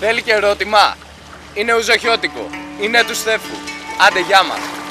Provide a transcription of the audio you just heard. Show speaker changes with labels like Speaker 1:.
Speaker 1: Θέλει και ερώτημα. Είναι ουζοχιώτικο. Είναι του Στέφου. Άντε, γεια μας.